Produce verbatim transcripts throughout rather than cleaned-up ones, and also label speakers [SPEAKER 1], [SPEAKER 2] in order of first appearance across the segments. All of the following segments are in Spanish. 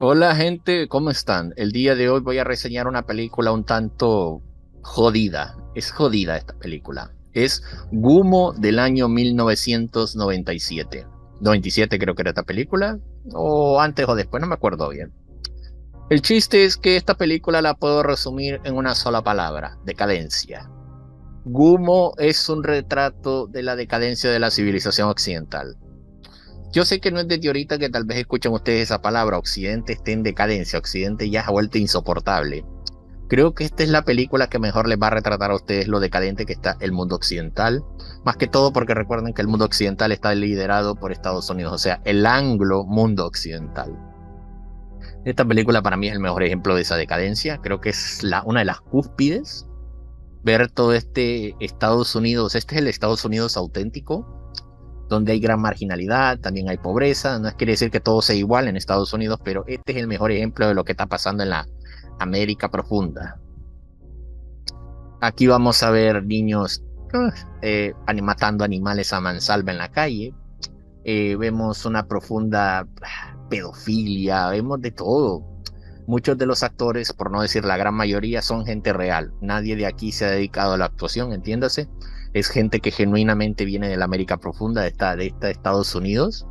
[SPEAKER 1] Hola gente, ¿cómo están? El día de hoy voy a reseñar una película un tanto jodida. Es jodida esta película. Es Gumo del año mil novecientos noventa y siete. noventa y siete creo que era esta película, o antes o después, no me acuerdo bien. El chiste es que esta película la puedo resumir en una sola palabra: decadencia. Gumo es un retrato de la decadencia de la civilización occidental. Yo sé que no es desde ahorita que tal vez escuchen ustedes esa palabra: Occidente está en decadencia, Occidente ya se ha vuelto insoportable. Creo que esta es la película que mejor les va a retratar a ustedes lo decadente que está el mundo occidental, más que todo porque recuerden que el mundo occidental está liderado por Estados Unidos, o sea, el anglo mundo occidental. Esta película para mí es el mejor ejemplo de esa decadencia. Creo que es la, una de las cúspides, ver todo este Estados Unidos. Este es el Estados Unidos auténtico, donde hay gran marginalidad, también hay pobreza. No quiere decir que todo sea igual en Estados Unidos, pero este es el mejor ejemplo de lo que está pasando en la América profunda. Aquí vamos a ver niños uh, eh, matando animales a mansalva en la calle. Eh, vemos una profunda uh, pedofilia, vemos de todo. Muchos de los actores, por no decir la gran mayoría, son gente real. Nadie de aquí se ha dedicado a la actuación, entiéndase. Es gente que genuinamente viene de la América profunda, de esta, de esta Estados Unidos.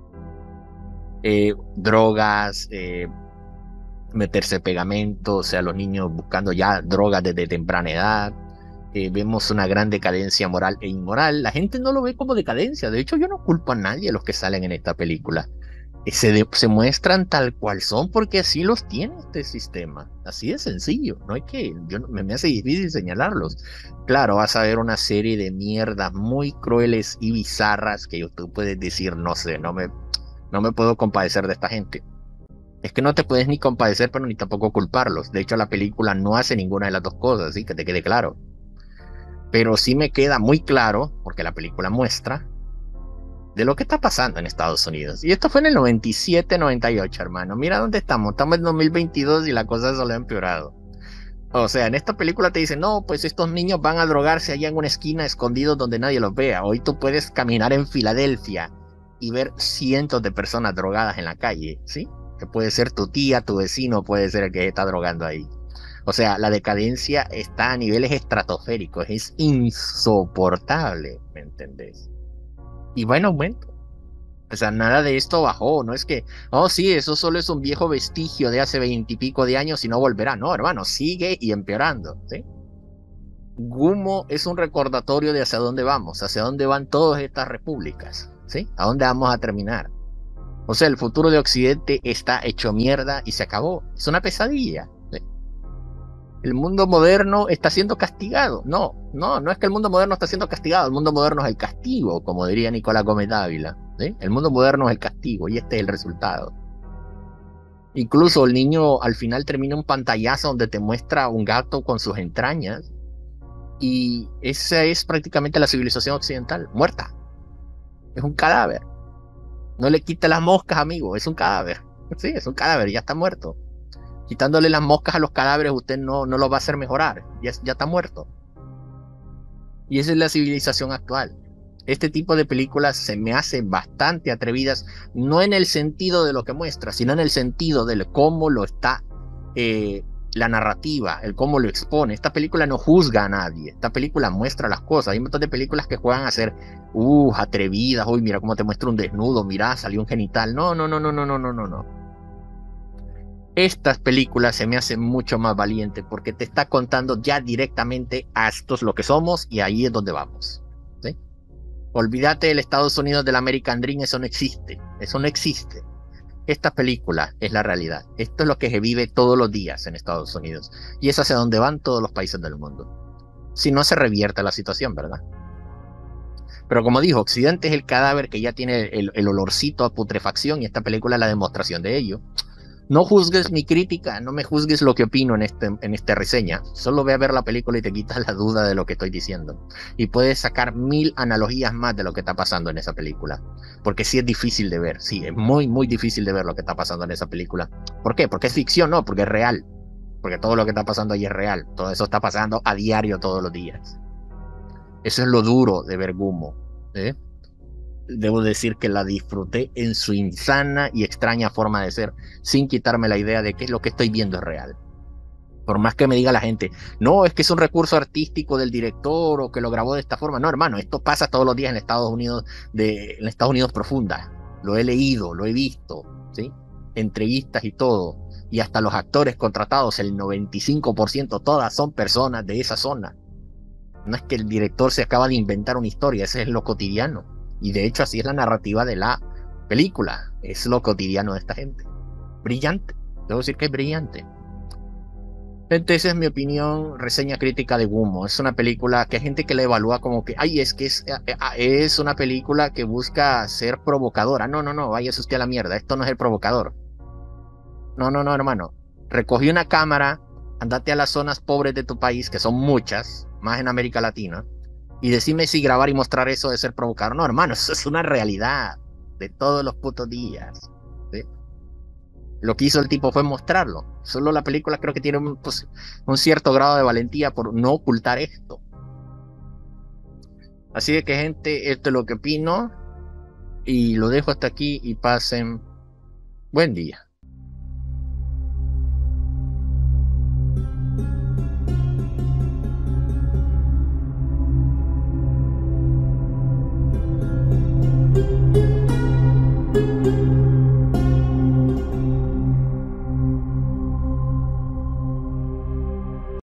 [SPEAKER 1] Eh, drogas, eh, meterse pegamento, o sea, los niños buscando ya drogas desde temprana edad. Eh, vemos una gran decadencia moral e inmoral. La gente no lo ve como decadencia. De hecho, yo no culpo a nadie de los que salen en esta película. Eh, Se, de- se muestran tal cual son porque así los tiene este sistema. Así de sencillo. No hay que, yo, no- me, me hace difícil señalarlos. Claro, vas a ver una serie de mierdas muy crueles y bizarras que tú puedes decir, no sé, no me, no me puedo compadecer de esta gente. Es que no te puedes ni compadecer, pero ni tampoco culparlos. De hecho, la película no hace ninguna de las dos cosas, así que te quede claro. Pero sí me queda muy claro, porque la película muestra, de lo que está pasando en Estados Unidos. Y esto fue en el noventa y siete, noventa y ocho, hermano. Mira dónde estamos. Estamos en dos mil veintidós y la cosa solo ha empeorado. O sea, en esta película te dicen, no, pues estos niños van a drogarse allá en una esquina escondidos donde nadie los vea. Hoy tú puedes caminar en Filadelfia y ver cientos de personas drogadas en la calle, ¿sí? Que puede ser tu tía, tu vecino, puede ser el que está drogando ahí. O sea, la decadencia está a niveles estratosféricos, es insoportable, ¿me entendés? Y va en aumento. O sea, nada de esto bajó, no es que, oh sí, eso solo es un viejo vestigio de hace veintipico de años y no volverá. No, hermano, sigue y empeorando, ¿sí? Gumo es un recordatorio de hacia dónde vamos, hacia dónde van todas estas repúblicas, ¿sí? ¿A dónde vamos a terminar? O sea, el futuro de Occidente está hecho mierda y se acabó. Es una pesadilla, ¿sí? El mundo moderno está siendo castigado. No, no, no es que el mundo moderno está siendo castigado, el mundo moderno es el castigo, como diría Nicolás Gómez Dávila, ¿sí? El mundo moderno es el castigo y este es el resultado. Incluso el niño al final termina un pantallazo donde te muestra un gato con sus entrañas y esa es prácticamente la civilización occidental, muerta. Es un cadáver. No le quita las moscas, amigo, es un cadáver. Sí, es un cadáver, ya está muerto. Quitándole las moscas a los cadáveres, usted no, no lo va a hacer mejorar, ya, ya está muerto. Y esa es la civilización actual. Este tipo de películas se me hacen bastante atrevidas, no en el sentido de lo que muestra, sino en el sentido de cómo lo está eh, la narrativa, el cómo lo expone. Esta película no juzga a nadie, esta película muestra las cosas. Hay un montón de películas que juegan a ser uh, atrevidas. Uy, mira cómo te muestra un desnudo, mira, salió un genital. No, no, no, no, no, no, no, no, no. Estas películas se me hacen mucho más valiente porque te está contando ya directamente a esto es lo que somos y ahí es donde vamos. ¿Sí? Olvídate del Estados Unidos del American Dream, eso no existe, eso no existe. Esta película es la realidad, esto es lo que se vive todos los días en Estados Unidos y es hacia donde van todos los países del mundo. Si no se revierte la situación, ¿verdad? Pero como dijo, Occidente es el cadáver que ya tiene el, el olorcito a putrefacción y esta película es la demostración de ello. No juzgues mi crítica, no me juzgues lo que opino en, este, en esta reseña. Solo ve a ver la película y te quitas la duda de lo que estoy diciendo. Y puedes sacar mil analogías más de lo que está pasando en esa película. Porque sí es difícil de ver, sí, es muy, muy difícil de ver lo que está pasando en esa película. ¿Por qué? Porque es ficción, no, porque es real. Porque todo lo que está pasando ahí es real. Todo eso está pasando a diario todos los días. Eso es lo duro de ver Gumo. ¿Eh? debo decir que la disfruté en su insana y extraña forma de ser, sin quitarme la idea de que lo que estoy viendo es real. Por más que me diga la gente, no, es que es un recurso artístico del director o que lo grabó de esta forma. No, hermano, esto pasa todos los días en Estados Unidos, de, en Estados Unidos profunda. Lo he leído, lo he visto, ¿sí? Entrevistas y todo. Y hasta los actores contratados, el noventa y cinco por ciento, todas son personas de esa zona. No es que el director se acaba de inventar una historia, ese es lo cotidiano. Y de hecho así es la narrativa de la película. Es lo cotidiano de esta gente. Brillante. Debo decir que es brillante. Gente, esa es mi opinión, reseña crítica de Gumo. Es una película que hay gente que la evalúa como que, ay, es que es, eh, es una película que busca ser provocadora. No, no, no, váyase usted a la mierda. Esto no es el provocador. No, no, no, hermano. Recogí una cámara, andate a las zonas pobres de tu país, que son muchas, más en América Latina, y decime si grabar y mostrar eso de ser provocador. No, hermano, eso es una realidad de todos los putos días. ¿Sí? Lo que hizo el tipo fue mostrarlo. Solo la película creo que tiene un, pues, un cierto grado de valentía por no ocultar esto. Así de que, gente, esto es lo que opino. Y lo dejo hasta aquí y pasen buen día.